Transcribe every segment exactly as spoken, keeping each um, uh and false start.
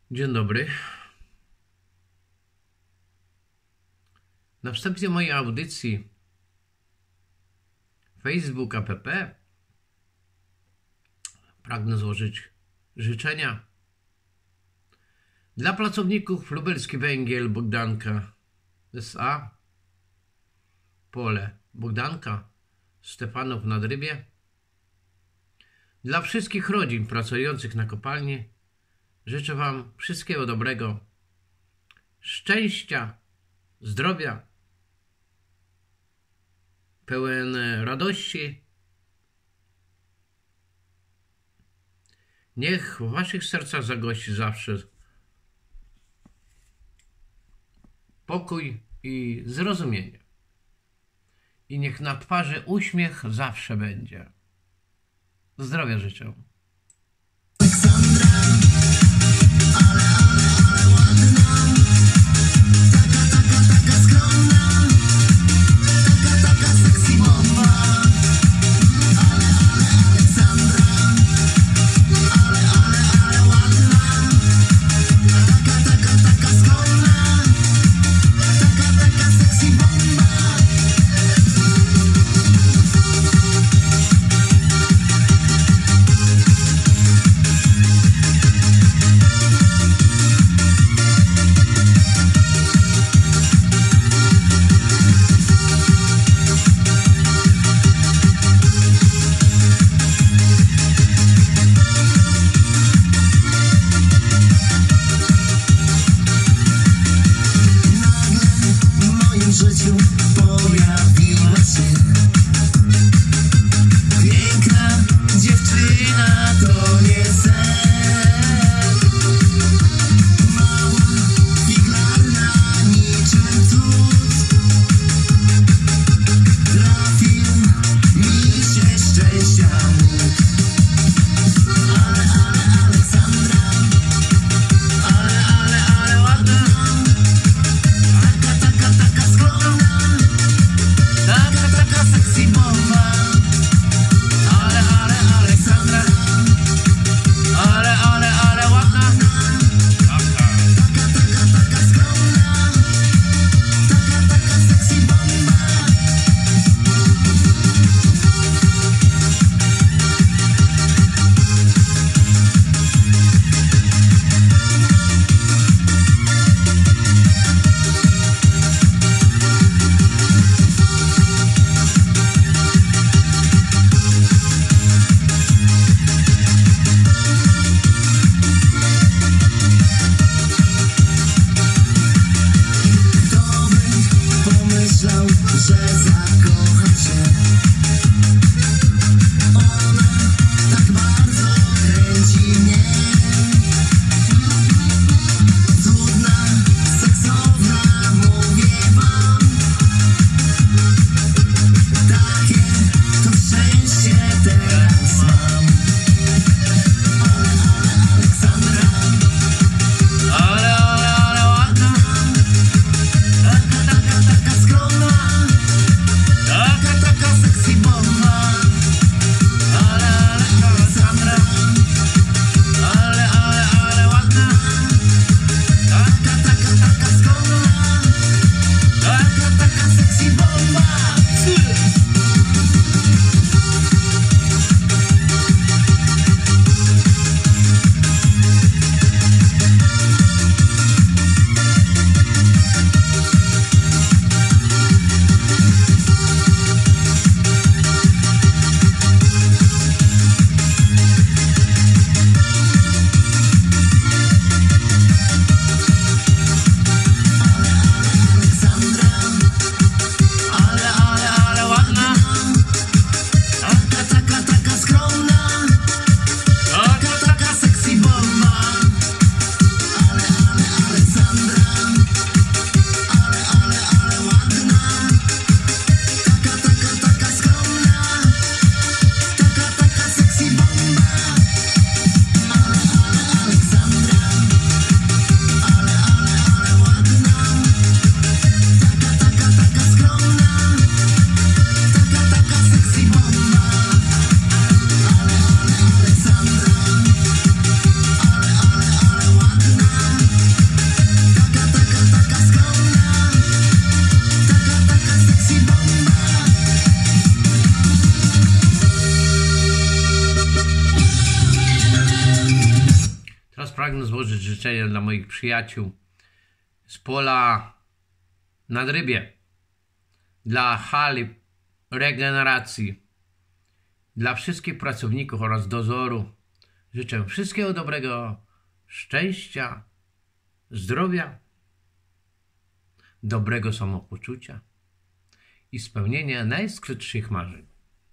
Dzień dobry. Na wstępie mojej audycji Facebook app pragnę złożyć życzenia dla pracowników Lubelski Węgiel Bogdanka S A, Pole Bogdanka, Stefanów nad Rybie, dla wszystkich rodzin pracujących na kopalni. Życzę Wam wszystkiego dobrego, szczęścia, zdrowia, pełen radości. Niech w Waszych sercach zagości zawsze pokój i zrozumienie. I niech na twarzy uśmiech zawsze będzie. Zdrowia życzę. pragnę złożyć życzenia dla moich przyjaciół z pola nad Rybie, dla hali regeneracji, dla wszystkich pracowników oraz dozoru. Życzę wszystkiego dobrego, szczęścia, zdrowia, dobrego samopoczucia i spełnienia najskrytszych marzeń.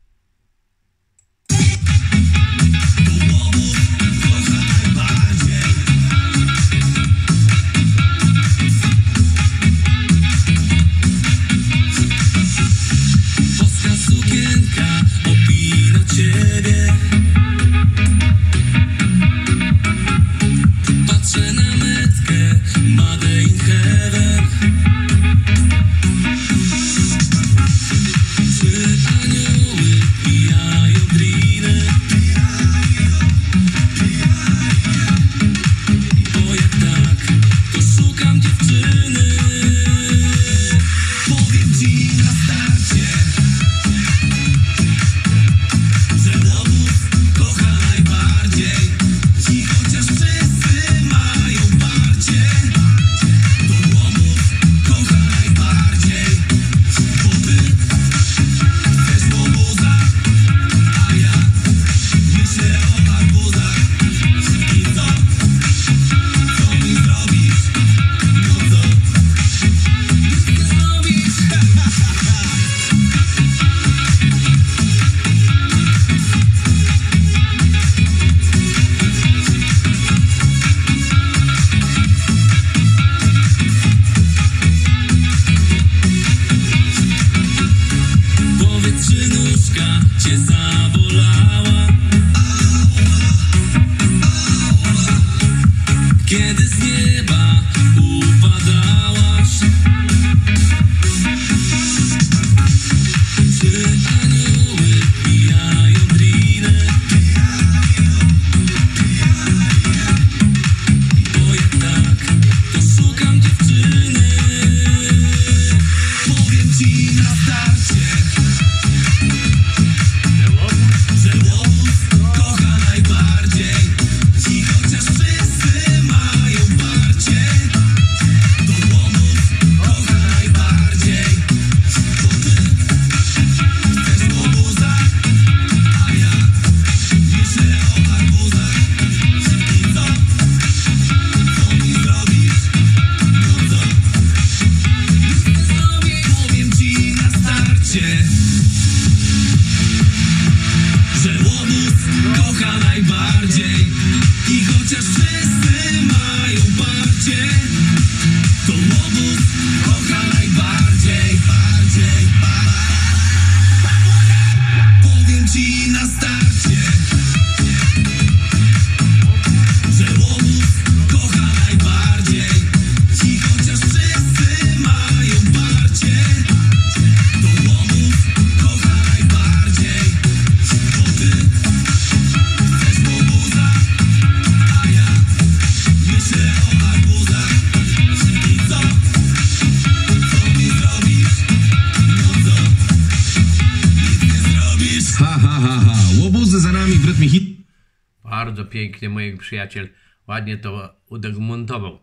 Bardzo pięknie mój przyjaciel ładnie to udemontował.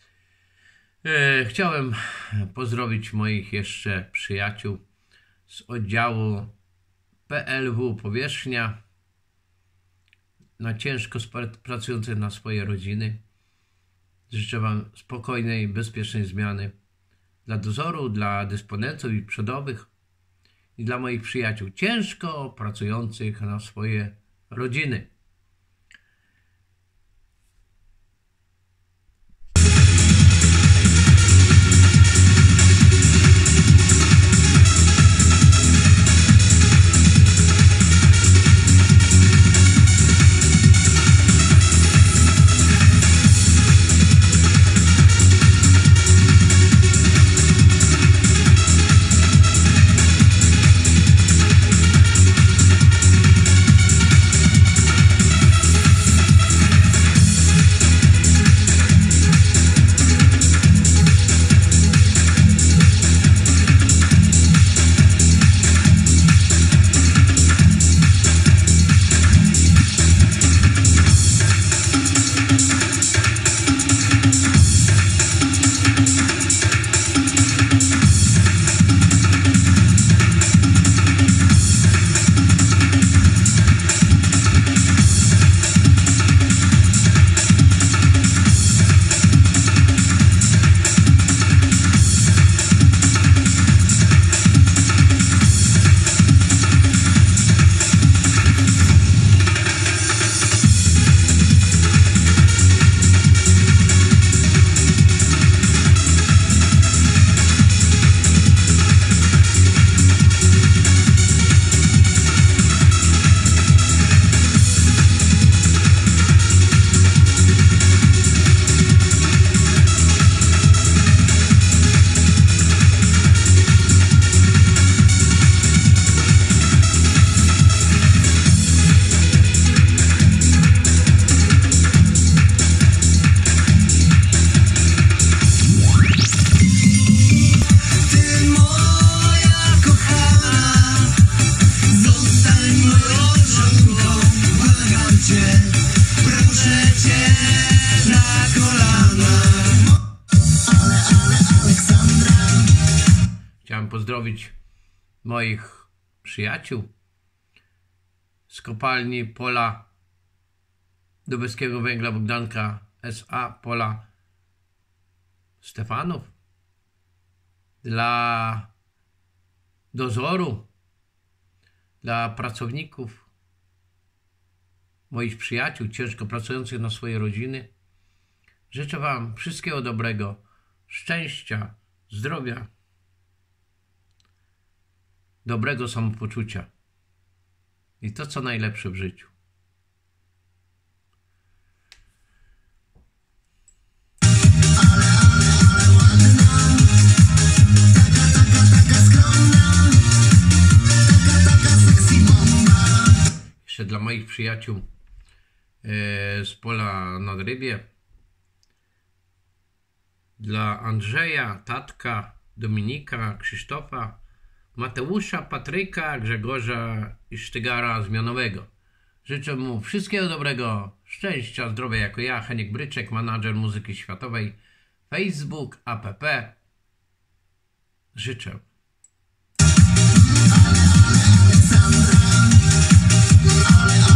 E, chciałem pozdrowić moich jeszcze przyjaciół z oddziału P L W Powierzchnia, na ciężko pracujących na swoje rodziny. Życzę wam spokojnej, bezpiecznej zmiany dla dozoru, dla dysponentów i przodowych i dla moich przyjaciół ciężko pracujących na swoje rodziny. na kolanach. Ale, ale Aleksandra. Chciałem pozdrowić moich przyjaciół z kopalni Pola Lubelskiego Węgla Bogdanka S A Pola Stefanów, dla dozoru, dla pracowników, moich przyjaciół ciężko pracujących na swoje rodziny. Życzę Wam wszystkiego dobrego, szczęścia, zdrowia, dobrego samopoczucia i to, co najlepsze w życiu. Jeszcze dla moich przyjaciół z Pola nad Rybie, dla Andrzeja, Tatka, Dominika, Krzysztofa, Mateusza, Patryka, Grzegorza i Sztygara z Mianowego. Życzę mu wszystkiego dobrego, szczęścia, zdrowia jako ja, Heniek Bryczek, menadżer muzyki światowej, Facebook, app. Życzę. Ale, ale, Aleksandra. Ale,